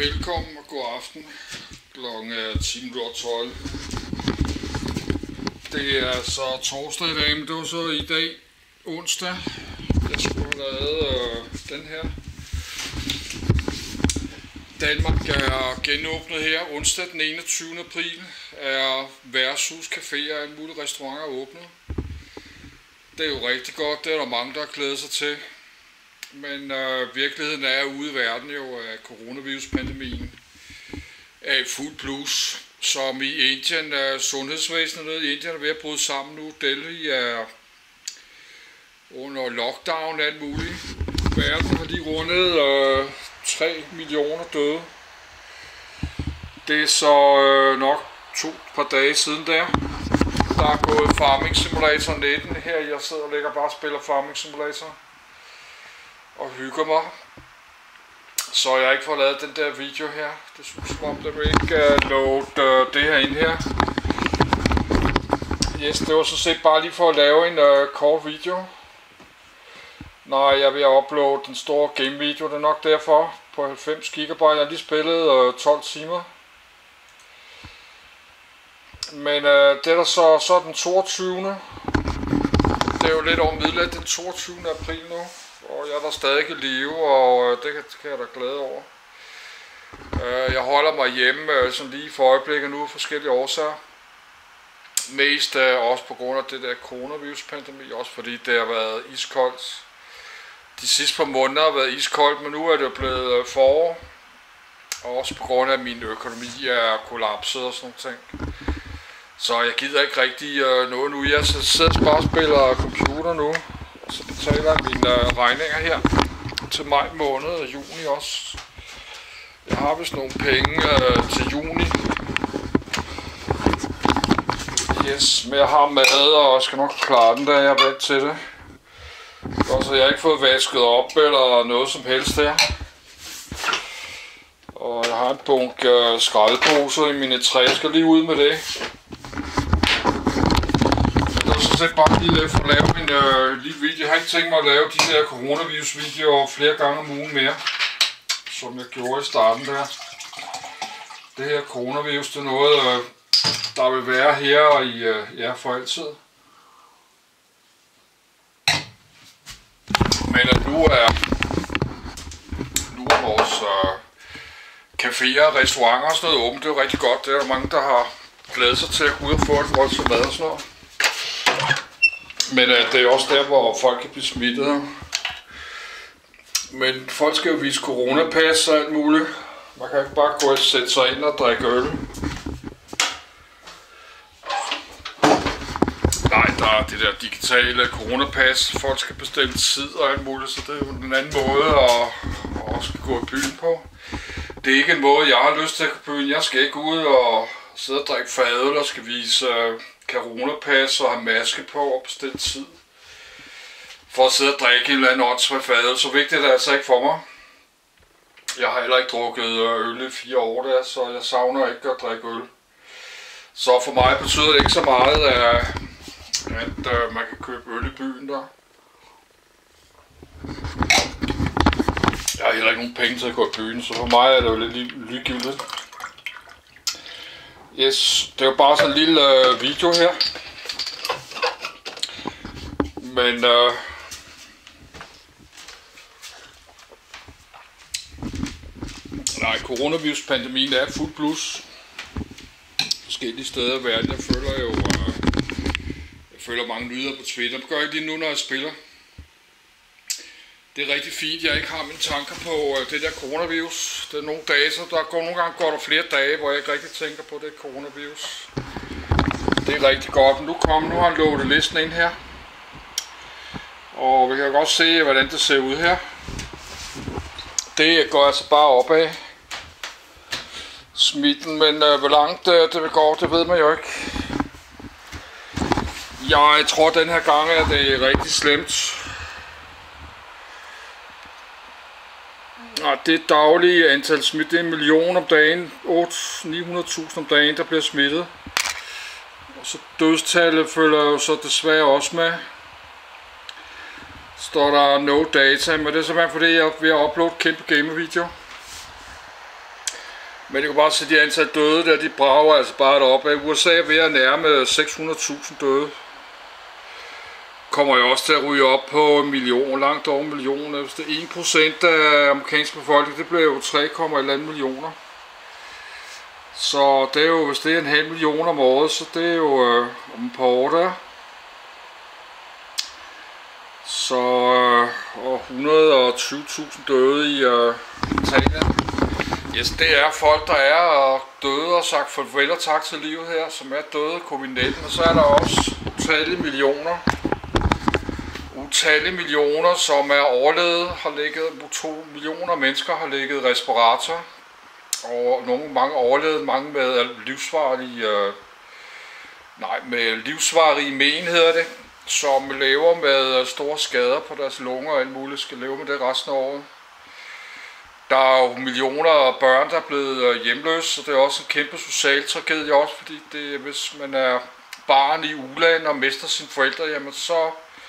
Velkommen og god aften. Klokken er 10:12. Det er så torsdag i dag, men det var så i dag onsdag. Jeg skulle have lavet den her. Danmark er genåbnet her onsdag den 21. april. Er værtshus, caféer og en mulig restauranter åbnet. Det er jo rigtig godt, det er der mange, der har glædet sig til. Men virkeligheden er ude i verden jo af coronaviruspandemien er i fuld blus. Som i Indien er sundhedsvæsenet i Indien er ved at bryde sammen nu. Delhi er under lockdown og alt muligt. Verden har lige rundet 3 millioner døde. Det er så nok par dage siden der. Der er gået Farming Simulator 19 her. Jeg sidder og lægger bare og spiller Farming Simulator og hygger mig, så jeg ikke får lavet den der video her. Det synes som om det vil ikke load det her ind her. Yes, det var så set bare lige for at lave en kort video. Nej, jeg vil uploade den store game video, det er nok derfor, på 90 GB. Jeg har lige spillet 12 timer. Men det er der så den 22. Det er jo lidt over midnat, den 22. april nu. Og jeg er der stadig i live, og det kan jeg da glæde over. Jeg holder mig hjemme sådan lige for øjeblikket nu af forskellige årsager. Mest også på grund af det der coronaviruspandemi, også fordi det har været iskoldt. De sidste par måneder har været iskoldt, men nu er det blevet forår. Og også på grund af at min økonomi er kollapset og sådan noget ting. Så jeg gider ikke rigtig noget nu. Jeg sidder bare og spiller computer nu. Så betaler jeg mine regninger her til maj måned og juni også. Jeg har vist nogle penge til juni. Yes, men jeg har mad og skal nok klare den, da jeg er vant til det. Og så jeg har ikke fået vasket op eller noget som helst her. Og jeg har en bunke skraldeposer i mine træ. Jeg skal lige ud med det. Så bare lige for at lave en lille video. Jeg har ikke tænkt mig at lave de her coronavirus-videoer flere gange om ugen mere, som jeg gjorde i starten der. Det her coronavirus, det er noget, der vil være her i for altid. Men nu er vores caféer og restauranter og sådan noget åbent. Det er jo rigtig godt. Det er der mange, der har glædet sig til at gå ud og få et voldsomt mad og sådan noget. Men det er også der, hvor folk kan blive smittet. Men folk skal jo vise coronapas og alt muligt. Man kan ikke bare gå og sætte sig ind og drikke øl. Nej, der er det der digitale coronapas. Folk skal bestille tid og alt muligt, så det er jo en anden måde at også gå i byen på. Det er ikke en måde, jeg har lyst til at gå i byen. Jeg skal ikke ud og sidde og drikke fadøl og skal vise coronapas og have maske på og bestille tid for at sidde og drikke en eller anden åndssvagt fadøl. Så vigtigt er det altså ikke for mig. Jeg har heller ikke drukket øl i 4 år der, så jeg savner ikke at drikke øl. Så for mig betyder det ikke så meget, at man kan købe øl i byen der. Jeg har heller ikke nogen penge til at gå i byen, så for mig er det jo lidt ligegyldigt. Yes, det er jo bare sådan en lille video her. Men nej, coronaviruspandemien er fuld blus forskellige steder i verden. Jeg følger mange nyheder på Twitter. Det gør jeg ikke lige nu, når jeg spiller. Det er rigtig fint, jeg ikke har mine tanker på det der coronavirus. Det er nogle dage, så nogle gange går der flere dage, hvor jeg ikke rigtig tænker på det coronavirus. Det er rigtig godt. Nu har han loadet listen ind her. Og vi kan godt se, hvordan det ser ud her. Det går altså bare opad. Smitten, men hvor langt det vil gå, det ved man jo ikke. Jeg tror, den her gang er det rigtig slemt. Det daglige antal smidt, det er 1 million om dagen, 900.000 om dagen, der bliver smittet. Og så dødstallet følger jo så desværre også med. Står der no data, men det er simpelthen fordi jeg vil uploade kæmpe gamevideo. Men det kan bare se, de antal døde der, de brager altså bare deroppe. USA er ved at nærme 600.000 døde. Kommer jo også til at ryge op på en million, langt over en million. Hvis det er 1% af amerikansk befolkning, det bliver jo 3,1 millioner. Så det er jo, hvis det er 0,5 million om året, så det er jo om et par år der. Så og 120.000 døde i Italien. Yes, det er folk, der er døde og sagt farvel og tak til livet her, som er døde af covid-19. Og så er der også utallige millioner, som er overlevet, har ligget, 2 millioner mennesker har ligget i respirator. Og mange overlevet, mange med livsvarige men hedder det, som lever med store skader på deres lunger og alt muligt, skal leve med det resten af året. Der er jo millioner af børn, der er blevet hjemløse, så det er også en kæmpe social tragedie også, fordi det, hvis man er barn i uland og mister sine forældre, jamen så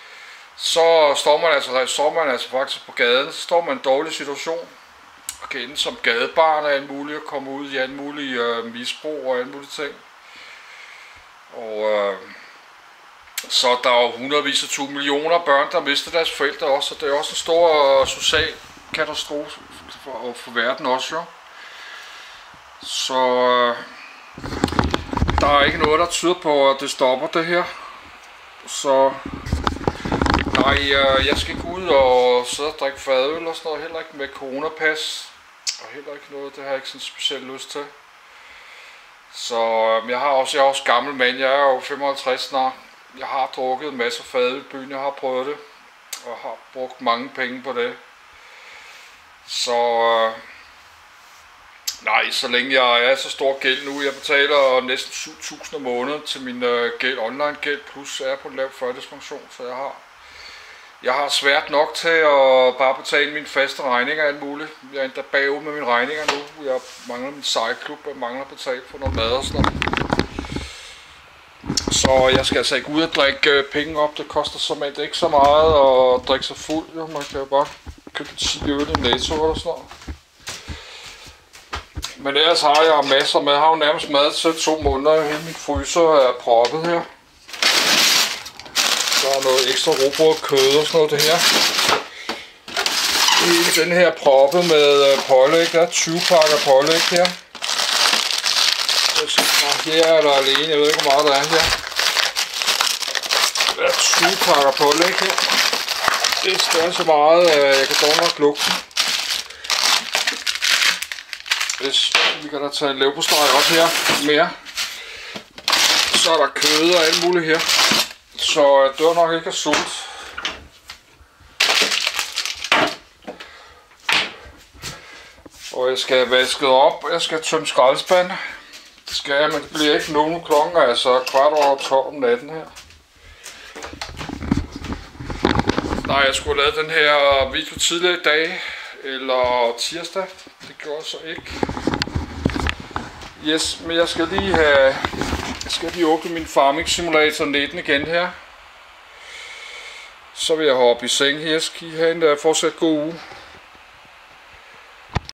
står man altså faktisk på gaden, så står man i en dårlig situation. Og kan ende som gadebarn og alt muligt, og komme ud i alt muligt misbrug og alt muligt ting. Og så der er jo hundredvis af 2 millioner børn, der mister deres forældre også, så det er også en stor social katastrofe for verden også jo. Så der er ikke noget, der tyder på, at det stopper det her. Så nej, jeg skal ikke ud og sidde og drikke fadøl og sådan noget, heller ikke med coronapas. Og heller ikke noget, det har jeg ikke sådan specielt lyst til. Så jeg er også gammel mand, jeg er jo 55 snart. Jeg har drukket en masse fadøl i byen, jeg har prøvet det. Og har brugt mange penge på det. Så nej, så længe jeg er så stor gæld nu, jeg betaler næsten 7.000 om måneden til min gæld, online gæld, plus er på en lav førtidspension, så jeg har svært nok til at bare betale mine faste regninger og alt muligt. Jeg er endda bagud med mine regninger nu. Jeg mangler min sejlklub, jeg mangler at betale for noget mad og sådan noget. Så jeg skal altså ikke ud og drikke penge op. Det koster simpelthen ikke så meget at drikke sig fuld. Jo. Man kan jo bare købe 10 øl i Netto eller sådan noget. Men ellers har jeg masser med. Jeg har jo nærmest mad til 2 måneder. Hele min fryser er proppet her. Der er noget ekstra rugbrød, kød og sådan noget det her. Hele den her proppet med pålæg. Der er 20 pakker pålæg her. Her er der alene, jeg ved ikke hvor meget der er her. Der er 20 pakker pålæg her. Det er så meget, jeg kan dog nok lugte. Vi kan da tage en leverpostej også her mere. Så er der kød og alt muligt her. Så det var nok ikke af sult. Og jeg skal have vasket op, og jeg skal tømme skraldespand. Det skal jeg, men det bliver ikke nogen klokken, altså 12:15 om natten her. Nej, jeg skulle have lavet den her video tidligere i dag, eller tirsdag. Det gjorde jeg så ikke. Yes, men jeg skal lige åbne min Farming Simulator 19 igen her. Så vil jeg hoppe i seng her. Skal I have en fortsat god uge.